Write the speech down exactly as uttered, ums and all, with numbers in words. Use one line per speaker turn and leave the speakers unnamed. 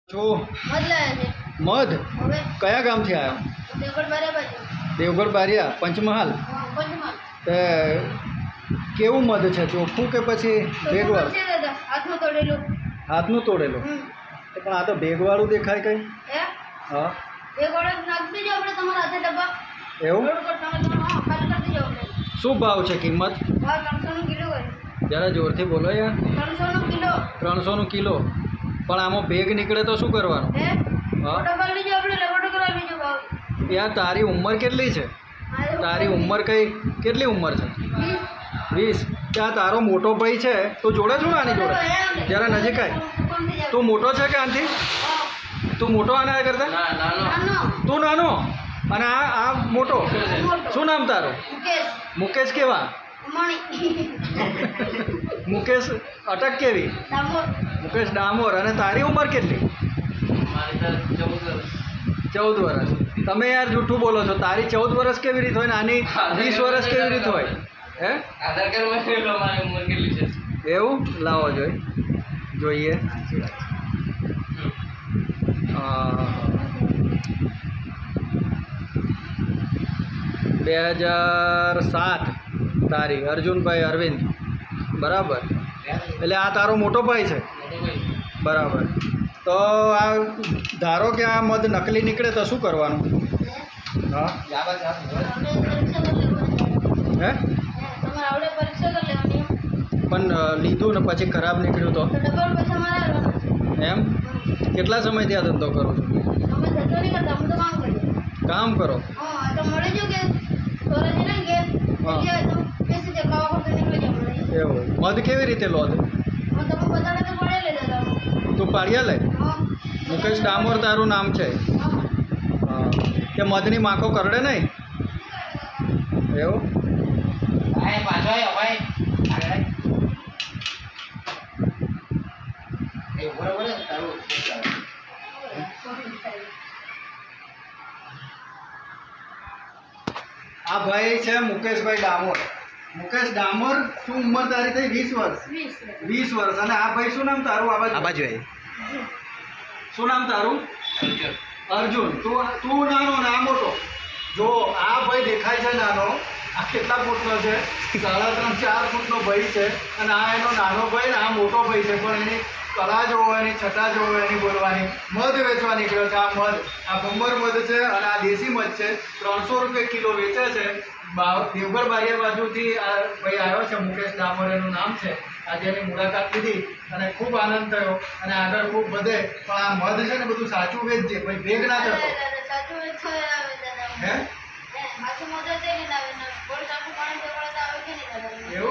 જો મધ કયા ગામથી આવ્યો? દેવગઢ બારિયા પંચમહાલ. તે કેવું મધ છે, ચોખ્ખું કે પછી ભેગવાળું? હાથનું તોડેલું. પણ આ તો ભેગવાળું દેખાય કઈ. હા એવું. શું ભાવ છે, કિંમત જરા જોરથી બોલો યાર. ત્રણસોનું કિલો. પણ આમાં ભેગ નીકળે તો શું કરવાનું? યાર તારી ઉંમર કેટલી છે? તારી ઉંમર કઈ કેટલી ઉંમર છે? વીસ. ત્યાં તારો મોટો ભાઈ છે, તું જોડે છું ને આની જોડે? જરા નજીક આય. તું મોટો છે કે આનાથી? તું મોટો આના કરતા? તું નાનો અને આ આ મોટો. શું નામ તારું? મુકેશ. કેવા? મુકેશ અટક કેવી? મુકેશ ડામોર. અને તારી ઉંમર કેટલી? ચૌદ વર્ષ. તમે યાર જૂઠું બોલો છો. તારી ચૌદ વર્ષ કેવી રીતે હોય ને આની વીસ વર્ષ કેવી રીતે હોય? હે એવું? લાવો જોઈ જોઈએ. બે હજાર સાત તારી અર્જુનભાઈ અરવિંદ. બરાબર. એટલે આ તારો મોટો ભાઈ છે. બરાબર. તો આ ધારો કે આ મધ નકલી નીકળે તો શું કરવાનું? હા હે પણ લીધું ને પછી ખરાબ નીકળ્યું તો એમ? કેટલા સમયથી આ ધંધો કરો છો? કામ કરો. એવું. મધ કેવી રીતે લો છો? તું પાડ્યા લે? મુકેશ ડામોર તારું નામ છે. હા. કે મધની માખો કરડે નહીં? એવું. આ ભાઈ છે મુકેશભાઈ ડામોર. મુકેશ ડામોર, શું ઉંમર તારી થઈ? વીસ વર્ષ. વીસ વર્ષ. અને આ ભાઈ શું નામ તારું? આ બાજુ. શું નામ તારું? અર્જુન. તું તું નાનો ને આ મોટો. જો આ ભાઈ દેખાય છે નાનો, આ કેટલા ફૂટનો છે? સાડા ત્રણ ચાર ફૂટનો ભાઈ છે. અને આ એનો નાનો ભાઈ ને આ મોટો ભાઈ છે. પણ એની કળા જોવો, એની છટા જોવો, એની બોલવાની. મધ વેચવા નીકળ્યો છે. આ મધ, આ બંબર મધ છે અને આ દેશી મધ છે. ત્રણસો રૂપિયા કિલો વેચે છે. દેવગઢ બારિયા બાજુથી આ ભાઈ આવ્યો છે. મુકેશ ડામોર એનું નામ છે. આજે એની મુલાકાત લીધી અને ખૂબ આનંદ થયો. અને આગળ ખૂબ વધે. પણ આ મધ છે ને બધું સાચું વેચજે ભાઈ, ભેગ ના કરતો. હે એવું?